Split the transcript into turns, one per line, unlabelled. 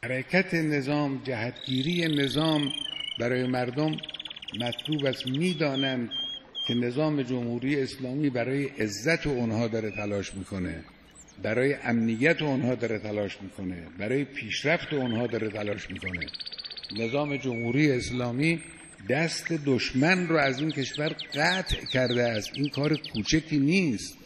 حرکت نظام، جهتگیری نظام برای مردم مطلوب است. میدانند که نظام جمهوری اسلامی برای عزت اونها داره تلاش میکنه، برای امنیت اونها داره تلاش میکنه، برای پیشرفت اونها داره تلاش میکنه. نظام جمهوری اسلامی دست دشمن رو از این کشور قطع کرده است. این کار کوچکی نیست.